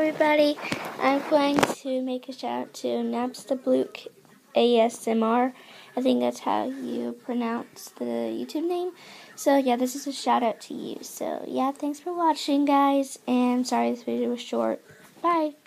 everybody. I'm going to make a shout out to Napstabluke ASMR. I think that's how you pronounce the YouTube name. So yeah, this is a shout out to you. So yeah, thanks for watching, guys, and sorry this video was short. Bye.